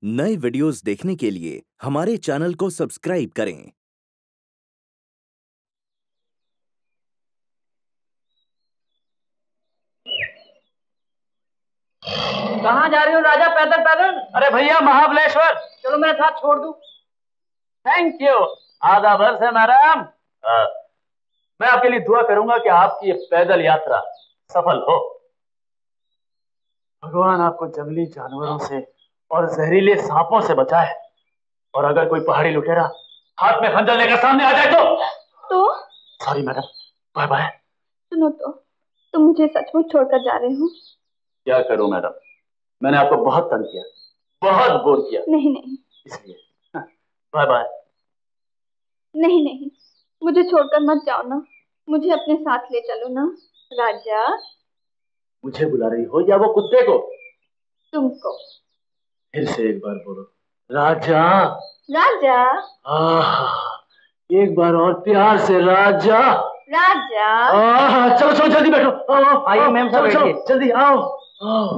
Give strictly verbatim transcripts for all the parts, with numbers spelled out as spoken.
नए वीडियोस देखने के लिए हमारे चैनल को सब्सक्राइब करें। कहाँ जा रही हो राजा? पैदल पैदल? अरे भैया महाबलेश्वर, चलो मेरे साथ छोड़ दूं। Thank you. आधा वर्ष है मैडम। मैं आपके लिए दुआ करूंगा कि आपकी ये पैदल यात्रा सफल हो। भगवान आपको जंगली जानवरों से और जहरीले सांपों से बचाए। और अगर कोई पहाड़ी लुटेरा हाथ में खंजर लेकर सामने आ जाए तो तो सॉरी मैडम, बाय बाय। सुनो तो, तुम मुझे सचमुच छोड़कर जा रहे हो? क्या करूं मैडम, मैंने आपको बहुत तंग किया, बहुत बोर किया। नहीं नहीं, इसलिए बाय बाय। नहीं नहीं, मुझे छोड़कर मत जाओ ना, मुझे अपने साथ ले चलो ना राजा। मुझे बुला रही हो या वो कुत्ते को? तुमको। फिर से एक बार बोलो, राजा। राजा। आह, एक बार और प्यार से, राजा। राजा। आह, चलो चलो जल्दी बैठो। आओ, आइए मैम, चलो चलो जल्दी आओ, आओ।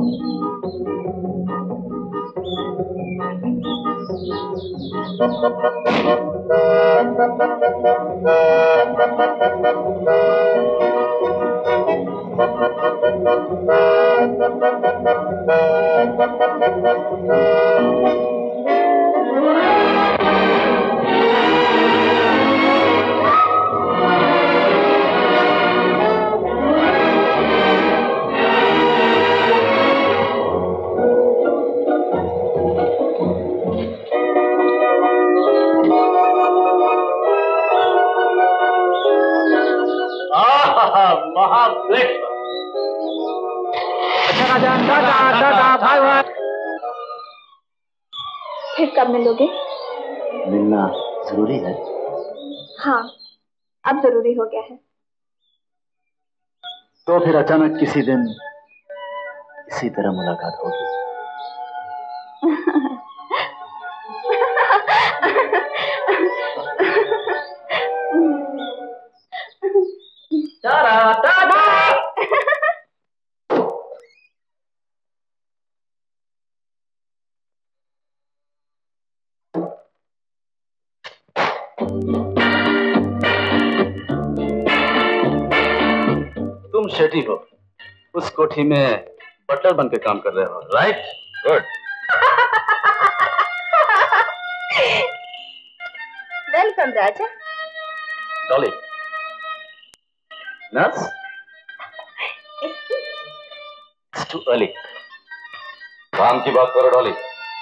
फिर कब मिलोगे? मिलना जरूरी है। हाँ, अब जरूरी हो गया है। तो फिर अचानक किसी दिन इसी तरह मुलाकात होगी। तुम शेटी हो, उस कोठी में बटलर बन के काम कर रहे हो, right? Good. Welcome Raja. Dolly, nurse? It's too early. काम की बात करो डॉली।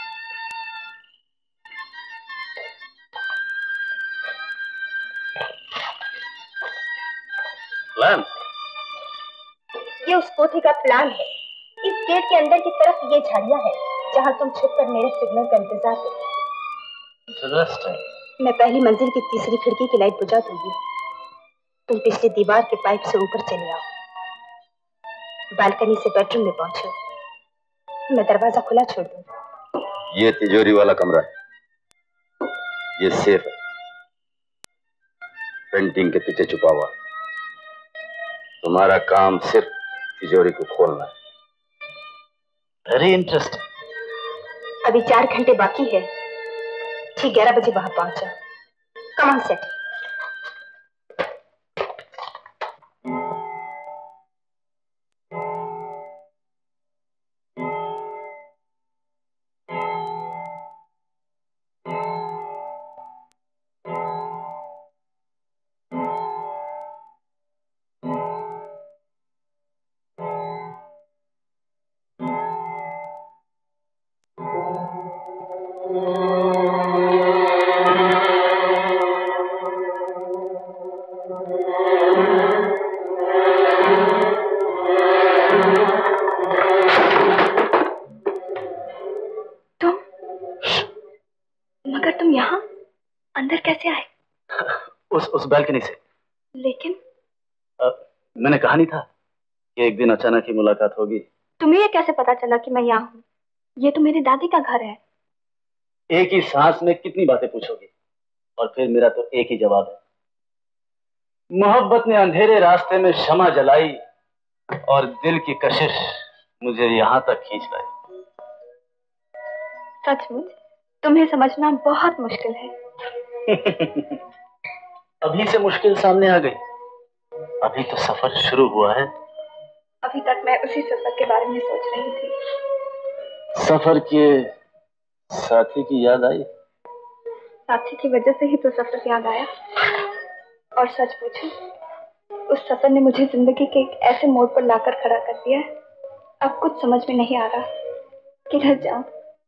प्लान? ये उस कोठी का प्लान है। इस गेट के अंदर की तरफ ये झाड़ियां है जहां तुम छुपकर मेरे सिग्नल का इंतजार करो। इंटरेस्टिंग। मैं पहली मंजिल की तीसरी खिड़की की लाइट बुझा दूंगी। तुम पिछली दीवार के पाइप से ऊपर चले आओ, बालकनी से बेडरूम में पहुंचो, मैं दरवाजा खुला छोड़ दूंगा। ये तिजोरी वाला कमरा है, ये सेफ है, पेंटिंग के पीछे छुपा हुआ। तुम्हारा काम सिर्फ तिजोरी को खोलना है। Very interesting. अभी चार घंटे बाकी है, ठीक ग्यारह बजे वहां पहुंचा। Come on set. उस उस बालकनी से। लेकिन आ, मैंने कहा नहीं था कि एक दिन अचानक ही मुलाकात होगी। तुम्हें ये कैसे पता चला कि मैं यहाँ हूँ? ये तो मेरी दादी का घर है। एक ही सांस में कितनी बातें पूछोगी, और फिर मेरा तो एक ही जवाब है। मोहब्बत ने अंधेरे रास्ते में शमा जलाई और दिल की कशिश मुझे यहाँ तक खींच लाई। सचमुच तुम्हें समझना बहुत मुश्किल है। अभी से मुश्किल सामने आ गई? अभी तो सफर शुरू हुआ है। अभी तक मैं उसी सफर के बारे में सोच रही थी। सफर के साथी की याद आई? साथी की वजह से ही तो सफर याद आया। और सच पूछूं, उस सफर ने मुझे जिंदगी के एक ऐसे मोड़ पर लाकर खड़ा कर दिया है, अब कुछ समझ में नहीं आ रहा किधर जाऊं।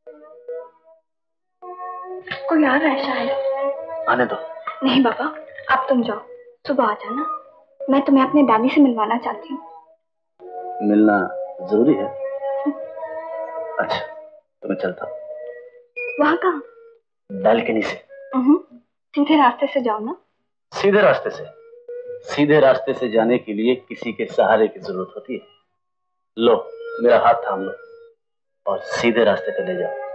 कोई आ रहा है शायद। आने दो। नहीं बाबा, अब तुम जाओ, सुबह आ जाना। मैं तुम्हें अपने दादी से मिलवाना चाहती हूँ। मिलना जरूरी है? अच्छा, तो मैं चलता हूँ। वहाँ कहाँ? बालकनी से। सीधे रास्ते से जाओ ना। सीधे रास्ते से? सीधे रास्ते से जाने के लिए किसी के सहारे की जरूरत होती है। लो, मेरा हाथ थाम लो और सीधे रास्ते पे ले जाओ।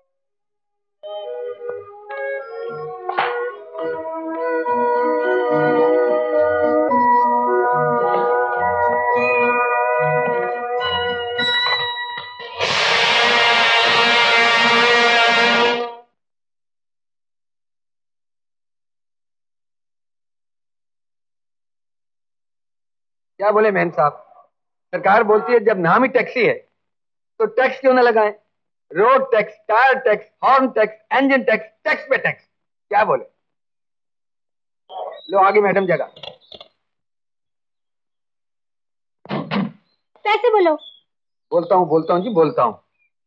क्या बोले मेम साहब? सरकार बोलती है जब नाम ही टैक्सी है तो टैक्स क्यों ना लगाएं? Road tax, tyre tax, horn tax, engine tax, tax पे टैक्स। क्या बोले? लो आगे मैडम जगह। कैसे बोलो? बोलता हूँ बोलता हूँ जी बोलता हूँ।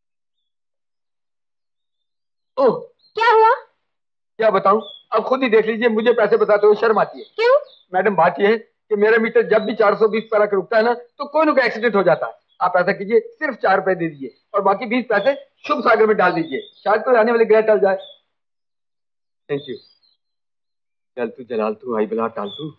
ओह, क्या हुआ? क्या बताऊं? अब खुद ही देख लीजिए, मुझे पैसे बताते हुए शर्म आती है। क्यों? मैडम बात यह है कि मेरा मीटर जब भी चार सौ बीस पर आकर रुकता है ना, तो कोई ना कोई एक्सीडेंट हो जाता है। आप ऐसा कीजिए, सिर्फ चार रुपए दे दीजिए और बाकी बीस पैसे शुभ सागर में डाल दीजिए, शायद कोई आने वाली ग्रह टल जाए। Thank you. जल तू जलाल तू आई बला टाल तू।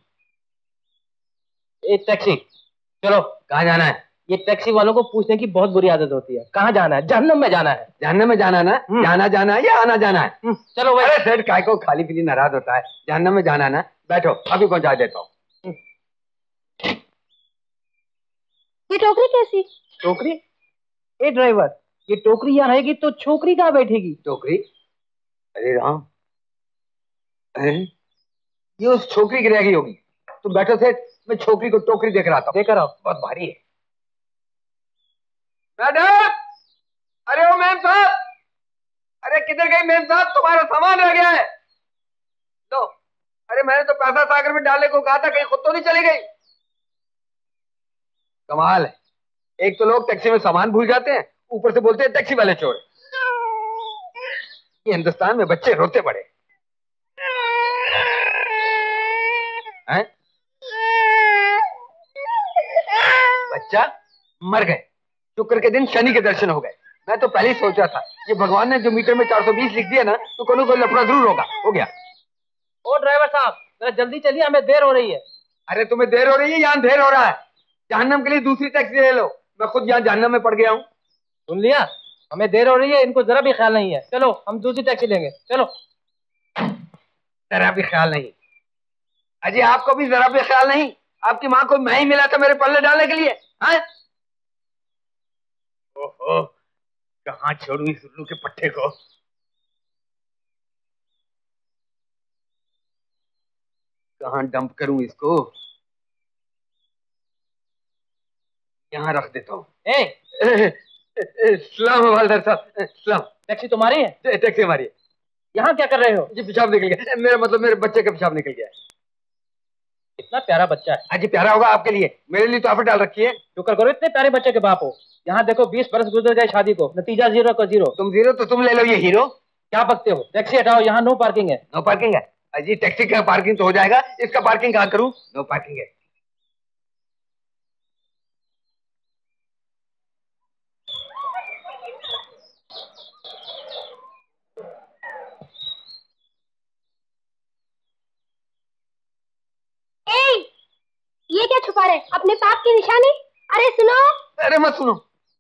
एक टैक्सी, चलो। कहाँ जाना है? ये टैक्सी वालों को पूछने की बहुत बुरी आदत होती है। कहाँ जाना है? जहन्नम में जाना है। जहन्नम में जाना ना? जाना जाना है या आना जाना है? चलो भाई। अरे सेठ काय को खाली पीली नाराज होता है? जहन्नम में जाना ना? बैठो, अभी पहुंचा देता हूँ। ये टोकरी कैसी? टोकरी? ए ड्राइवर, ये टोकरी यहाँ रहेगी तो छोकरी कहाँ बैठेगी? टोकरी? अरे राम, अरे ये उस छोकरी की रहेगी होगी। तुम बैठो सेठ, मैं छोकरी को टोकरी देख रहा था। देकर आओ। बहुत भारी है। मैडम! अरे ओ मैम साहब! अरे किधर गई मैम साहब? तुम्हारा सामान रह गया है। लो, अरे मैंने तो पैसा सागर में डालने को कहा था, कहीं खुद तो नहीं चली गई? कमाल है, एक तो लोग टैक्सी में सामान भूल जाते हैं, ऊपर से बोलते हैं टैक्सी वाले चोर। ये हिंदुस्तान में बच्चे रोते पड़े हैं। बच्चा मर गए, शुक्र के दिन शनि के दर्शन हो गए। मैं तो पहले ही सोच रहा था ये भगवान ने जो मीटर में चार सौ बीस लिख दिया ना, तो कोई कोई लफड़ा जरूर होगा। हो गया। ओ ड्राइवर साहब, जरा जल्दी चलिए, हमें देर हो रही है। अरे तुम्हें देर हो रही है, यहाँ देर हो रहा है। जहन्नम के लिए दूसरी टैक्सी ले लो, मैं खुद यहाँ जहन्नम में पड़ गया हूँ। सुन लिया, हमें देर हो रही है, इनको जरा भी ख्याल नहीं है। चलो हम दूसरी टैक्सी लेंगे, चलो। जरा भी ख्याल नहीं? अजय आपको भी जरा भी ख्याल नहीं? आपकी माँ को मैं ही मिला था मेरे पल्ले डालने के लिए। हाँ? ओहो, कहाँ छोड़ू इस उल्लू के पट्टे को। कहाँ डंप करूं इसको? यहाँ रख देता हूँ। सलाम हवालदार साहब। सलाम। टैक्सी तुम्हारी है? टैक्सी हमारी है। यहाँ क्या कर रहे हो? जी पेशाब निकल गया। मेरा मतलब मेरे बच्चे का पेशाब निकल गया है। इतना प्यारा बच्चा है। अजी प्यारा होगा आपके लिए, मेरे लिए तो ऑफर डाल रखी है। शुक्र करो इतने प्यारे बच्चे के बाप हो। यहाँ देखो बीस बरस गुजर गए शादी को, नतीजा जीरो का जीरो। तुम जीरो तो तुम ले लो ये हीरो। क्या बकते हो? टैक्सी हटाओ, यहाँ नो पार्किंग है। नो पार्किंग है? अजी टैक्सी का पार्किंग तो हो जाएगा, इसका पार्किंग कहाँ करूँ? नो पार्किंग है। ये क्या छुपा रहे? अपने पाप की निशानी। अरे सुनो। अरे मत सुनो।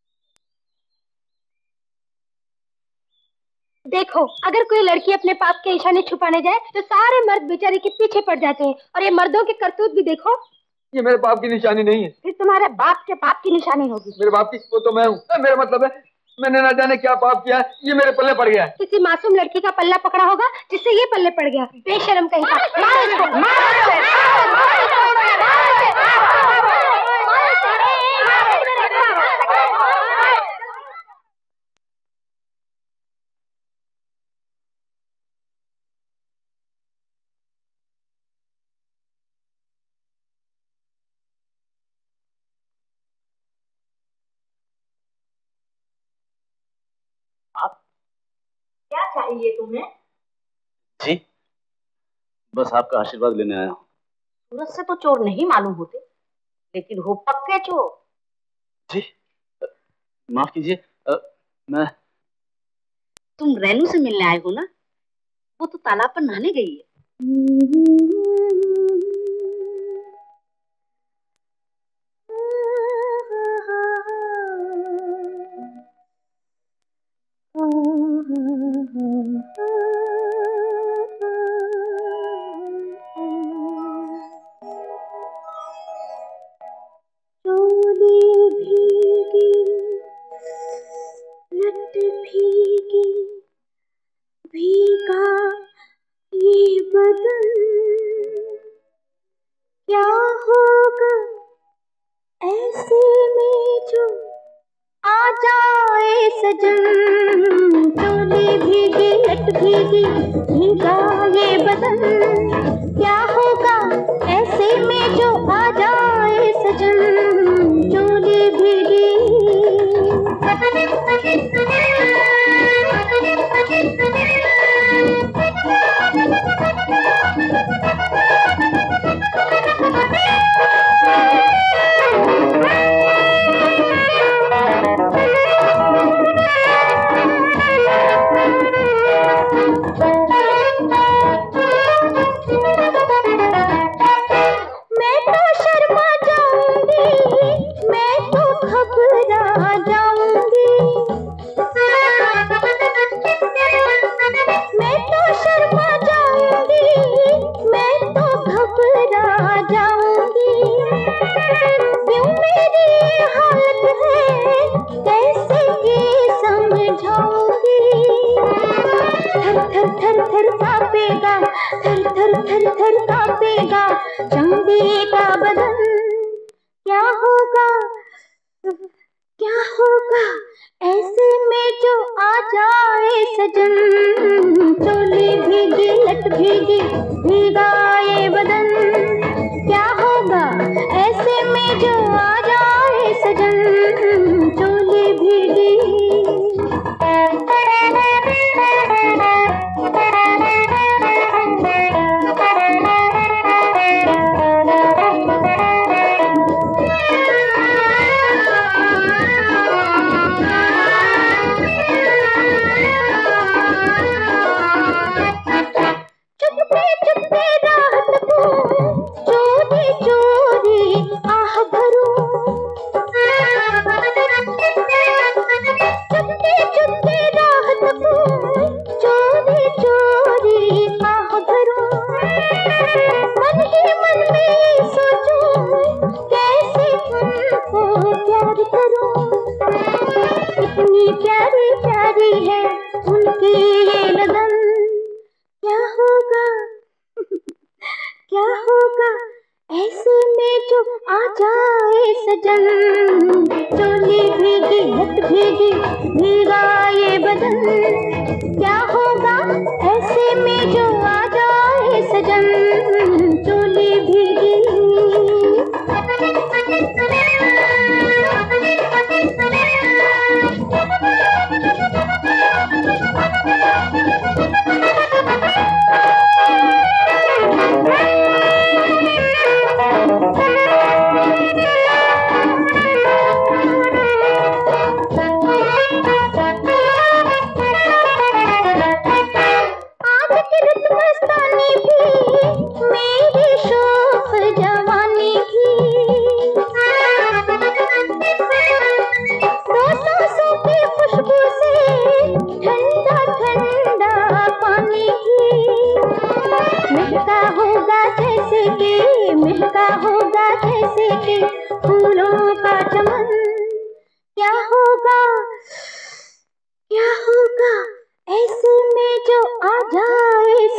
देखो, अगर कोई लड़की अपने पाप के निशानी छुपाने जाए तो सारे मर्द बेचारे के पीछे पड़ जाते हैं। और ये मर्दों के करतूत भी देखो। ये मेरे बाप की निशानी नहीं है। फिर तुम्हारे बाप के पाप की निशानी होगी। मेरे बाप की वो तो मैं हूँ। मेरा मतलब है मैंने ना जाने क्या पाप किया, ये मेरे पल्ले पड़ गया। किसी मासूम लड़की का पल्ला पकड़ा होगा जिससे ये पल्ले पड़ गया। बेशर्म कहीं का। मारो इसको, मारो इसे, आप क्या चाहिए तुम्हें? जी, बस आपका आशीर्वाद लेने आया हूँ। सूरत से तो चोर नहीं मालूम होते, लेकिन हो पक्के चोर। जी, माफ कीजिए, मैं। तुम रेनू से मिलने आए हो ना? वो तो तालाब पर नहाने गई है।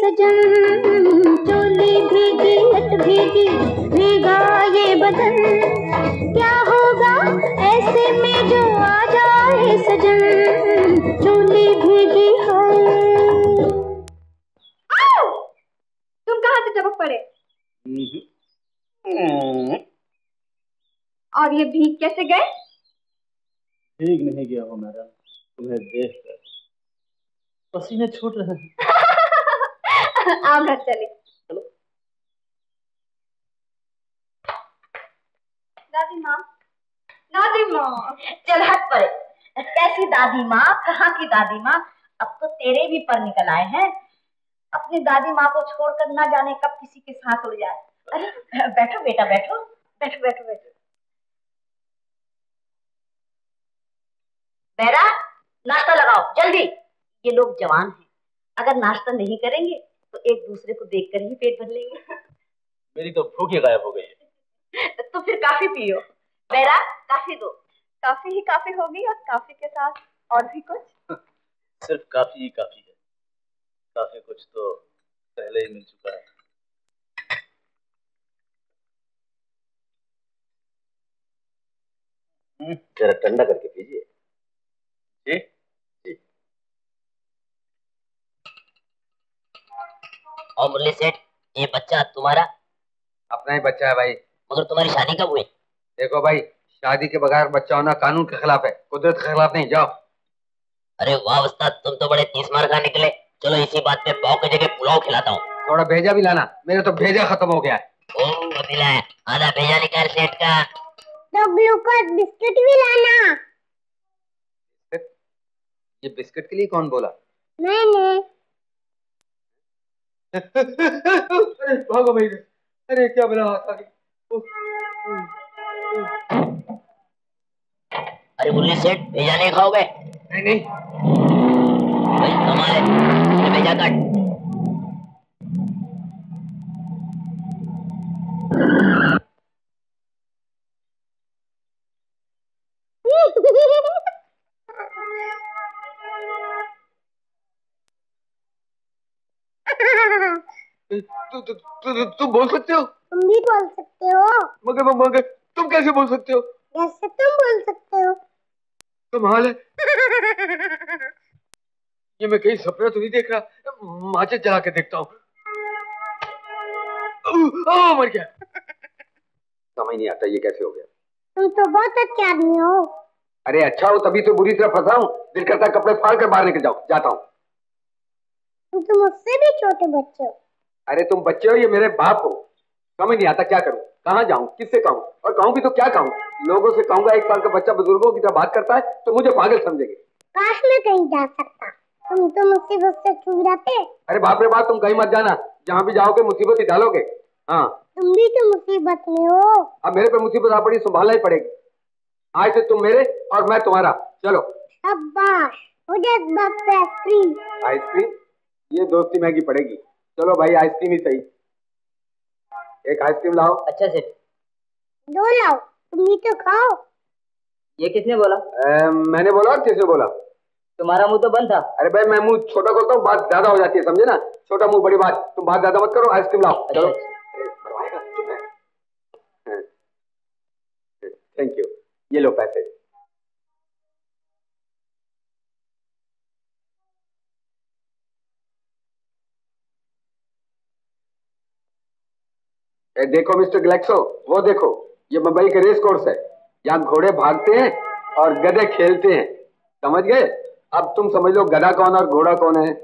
सजन, चोली भीगी लट भीगी, भीगा ये बदन, क्या होगा ऐसे में जो आ जाए सजन, चोली भीगी है। तुम कहाँ से टपक पड़े? और ये भीग कैसे गए? भीग नहीं गया हूँ मैडम, तुम्हें देख कर पसीने छूट रहे हैं। आओ घर चले। चलो। दादी माँ, दादी माँ। चल हट पड़े। कैसी दादी माँ, कहाँ की दादी माँ? अब तो तेरे भी पर निकल आए हैं। अपनी दादी माँ को छोड़कर ना जाने कब किसी के साथ उड़ जाए। अरे बैठो बेटा, बैठो बैठो बैठो बैठो। बेरा, नाश्ता लगाओ जल्दी। ये लोग जवान हैं, अगर नाश्ता नहीं करेंगे तो एक दूसरे को देखकर ही पेट भर लेंगे। मेरी तो भूख ही गायब हो गई है। तो फिर काफी पियो। बेरा, काफी दो। काफी ही काफी होगी और काफी के साथ और भी कुछ? सिर्फ काफी ही काफी है, काफी कुछ तो पहले ही मिल चुका है। जरा ठंडा करके पीजिए। जी जी। और मुरली सेठ, ये बच्चा तुम्हारा? अपना ही बच्चा है भाई। मगर तुम्हारी शादी कब हुई? देखो भाई, शादी के बगैर बच्चा होना कानून के खिलाफ है, कुदरत के खिलाफ नहीं। जाओ। अरे वाह उस्ताद, तुम तो बड़े तीस मार खा निकले। चलो इसी बात पे पाव की जगह पुलाव खिलाता हूँ। थोड़ा भेजा भी लाना, मेरे तो भेजा खत्म हो गया है। ओ वकीला है, आधा भेजा निकाल सेठ का। तो ग्लूकोज बिस्किट भी लाना। ये बिस्किट के लिए कौन बोला? मैंने। अरे भागो भाई, अरे क्या बना हाथ आ गई। अरे मुरली सेठ, भेजा नहीं खाओगे? नहीं नहीं। भाई कमाल है, भेजा काट। तु, तु, तु, तु, तुम बोल सकते हो? तुम भी बोल सकते हो। मगर मगर तुम कैसे बोल सकते हो? जैसे तुम बोल सकते हो। कमाल है। ये मैं कहीं सपना तो नहीं देख रहा। माचिस जला के देखता हूँ। मर गया। समझ नहीं आता ये कैसे हो गया। तुम तो बहुत अच्छे आदमी हो। अरे अच्छा हो तभी तो बुरी तरह फंसा हूँ। दिल करता है कपड़े फाड़ कर बाहर निकल जाओ। जाता हूँ। तुम तो मुझसे भी छोटे बच्चे हो। अरे तुम बच्चे हो, ये मेरे बाप हो। समझ नहीं आता क्या करूं, कहाँ जाऊं, किससे कहूं, और कहूं भी तो क्या कहूं। लोगों से कहूंगा एक साल का बच्चा बुजुर्गों की तरह बात करता है तो मुझे पागल समझेंगे। काश मैं कहीं जा सकता, तुम तो मुसीबत से छूट जाते। अरे बाप रे बाप, तुम कहीं मत जाना, जहाँ भी जाओगे मुसीबत ही डालोगे। हाँ, तुम भी तो मुसीबत में हो। अब मेरे पे मुसीबत आ पड़ी, संभालना ही पड़ेगी। आज से तुम मेरे और मैं तुम्हारा। चलो। शाबाश, मुझे आइसक्रीम। आइसक्रीम? ये दोस्ती महंगी पड़ेगी। चलो भाई, आइसक्रीम ही सही। एक आइसक्रीम लाओ। अच्छा सेठ। दो लाओ, तुम भी तो खाओ। ये किसने बोला? ए, मैंने बोला और किसने बोला? तुम्हारा मुंह तो बंद था। अरे भाई मैं मुंह छोटा करता हूँ, बात ज्यादा हो जाती है, समझे ना। छोटा मुंह बड़ी बात। तुम बात ज्यादा मत करो, आइसक्रीम लाओ। चलो। थैंक यू, ये लो पैसे। ए, देखो मिस्टर ग्लेक्सो, वो देखो, ये मुंबई के रेस कोर्स है। यहाँ घोड़े भागते हैं और गधे खेलते हैं, समझ गए? अब तुम समझ लो गधा कौन और घोड़ा कौन है।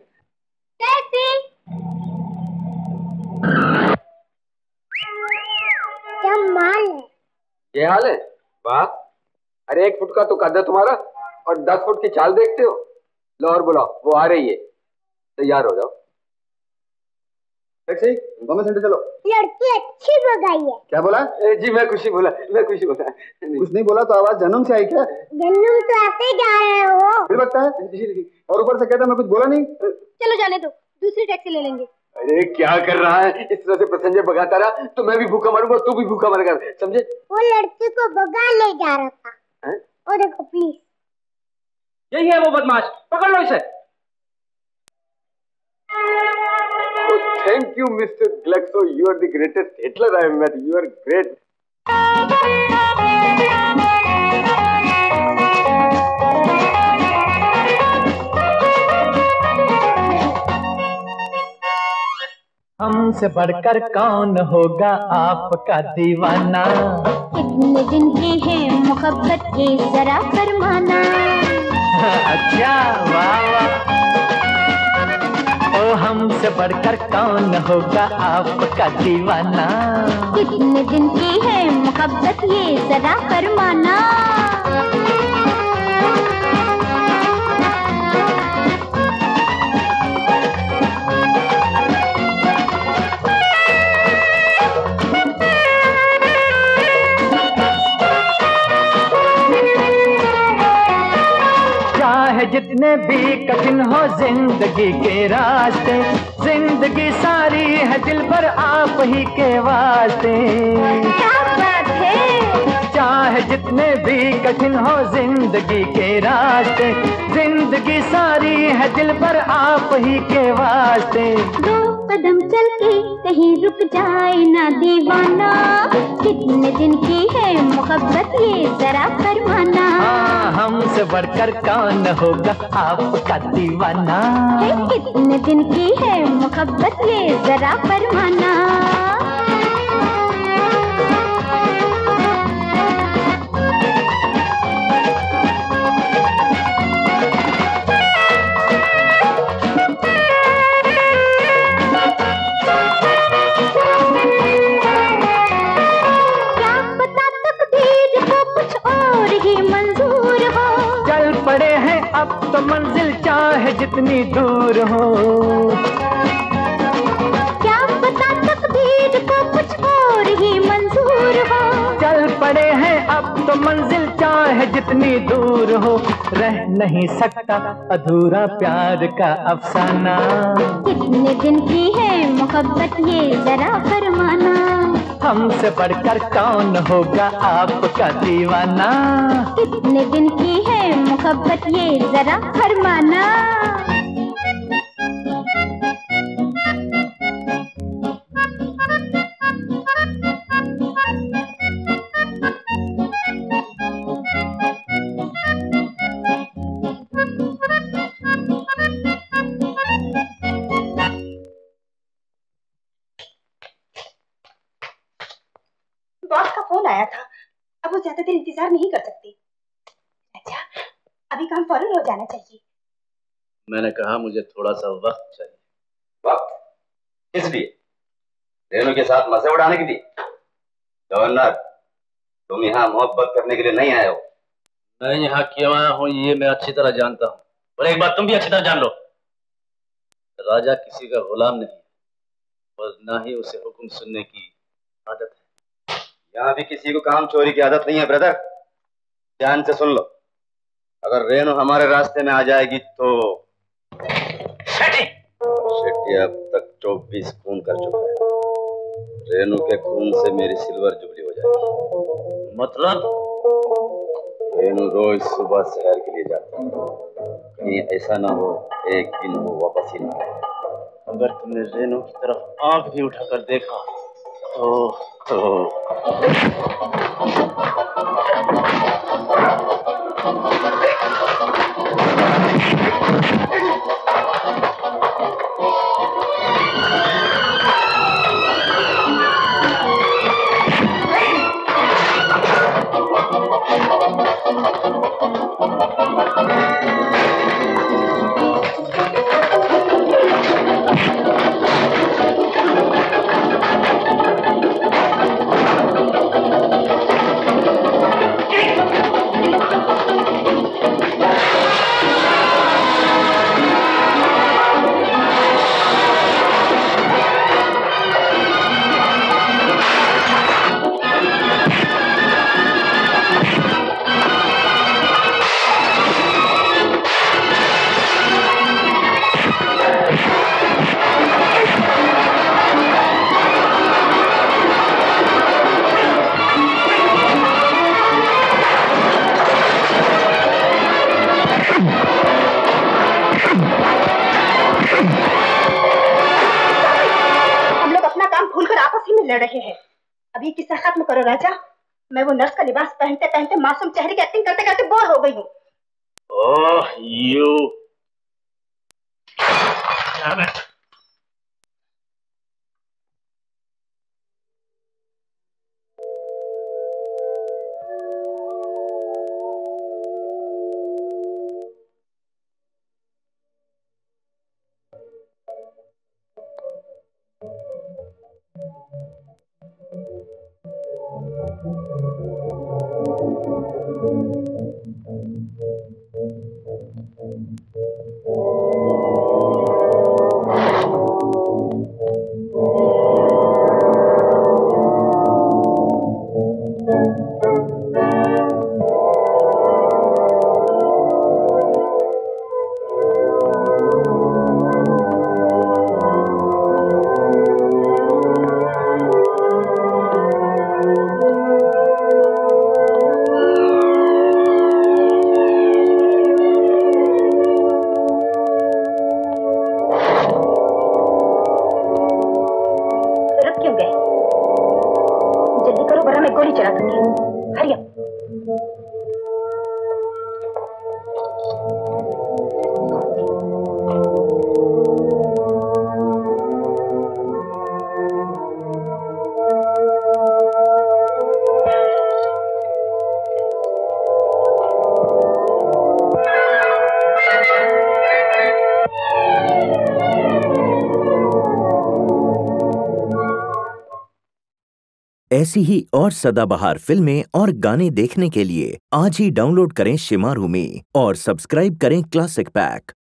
क्या माल है? ये हाल है? वाह। अरे एक फुट का तो कद है तुम्हारा और दस फुट की चाल देखते हो। लो और बुलाओ, वो आ रही है। तैयार हो जाओ। टैक्सी, गवर्नमेंट सेंटर चलो। लड़की अच्छी भगाई है। क्या बोला? ए, जी मैं खुशी बोला, मैं खुशी बोला। कुछ नहीं बोला तो आवाज जन्म से आई क्या? जन्म तो ऐसे जा रहे हो। फिर लगता है जी, और ऊपर से कहता मैं कुछ बोला नहीं। चलो जाने दो, दूसरी टैक्सी ले लेंगे। अरे क्या कर रहा है? इस तरह से पैसेंजर भगाता रहा तो मैं भी भूखा मरूंगा, तू भी भूखा मरेगा, समझे? वो लड़की को भगा ले जा रहा था। है? ओ देखो प्लीज। यही है वो बदमाश, पकड़ लो इसे। Thank you, Mister Glaxo. You are the greatest Hitler I have met. You are great. हमसे बढ़कर कौन होगा आपका दीवाना। कितने दिन की है मोहब्बत ये जरा फरमाना। अच्छा वाह वाह। ओ हमसे बढ़कर कौन होगा आपका दीवाना। कितने दिन की है मोहब्बत ये जरा फरमाना। जितने भी कठिन हो जिंदगी के रास्ते, जिंदगी सारी है दिल पर आप ही के वास्ते। क्या बात है। चाहे जितने भी कठिन हो जिंदगी के रास्ते, जिंदगी सारी है दिल पर आप ही के वास्ते। दो कदम चल के कहीं रुक जाए ना दीवाना। कितने दिन की है मोहब्बत ये जरा फरमाना। हाँ हमसे बढ़कर कौन होगा आपका दीवाना। कितने दिन की है मोहब्बत ये जरा फरमाना। अब तो मंजिल चाहे जितनी दूर हो। क्या पता तकदीर को कुछ और ही मंजूर हो। चल पड़े हैं अब तो मंजिल चाहे जितनी दूर हो। रह नहीं सकता अधूरा प्यार का अफसाना। कितने दिन की है मोहब्बत ये जरा फरमाना। हमसे बढ़कर कौन होगा आपका दीवाना। कितने दिन की है मोहब्बत ये जरा फरमाना। बॉस का फोन आया था, अब वो ज्यादा देर इंतजार नहीं कर सकती। अच्छा, अभी काम फौरन हो जाना चाहिए। मैंने कहा मुझे थोड़ा सा वक्त चाहिए। वक्त? किस लिए? रेनू के साथ मजे उड़ाने के लिए? गवर्नर, तुम यहाँ मोहब्बत करने के लिए नहीं आए हो। मैं यहाँ क्यों आया हूँ ये मैं अच्छी तरह जानता हूँ, और एक बात तुम भी अच्छी तरह जान लो, राजा किसी का गुलाम नहीं और ना ही उसे हुक्म सुनने की आदत है। यहाँ भी किसी को काम चोरी की आदत नहीं है ब्रदर। ध्यान से सुन लो, अगर रेनू हमारे रास्ते में आ जाएगी तो शेट्टी अब तक चौबीस खून कर चुका है। रेनू के खून से मेरी सिल्वर जुबली हो जाएगी। मतलब? रेनू रोज सुबह शहर के लिए जाती है, कहीं ऐसा ना हो एक दिन वो वापस ही ना आए। अगर तुमने रेनू की तरफ आंख भी उठाकर देखा तो, तो... लड़ रहे हैं। अभी किस्सा खत्म करो राजा। मैं वो नर्स का लिबास पहनते पहनते मासूम चेहरे की एक्टिंग करते करते बोर हो गई हूँ। ओह यू ऐसी ही और सदाबहार फिल्में और गाने देखने के लिए आज ही डाउनलोड करें शेमारू में और सब्सक्राइब करें क्लासिक पैक।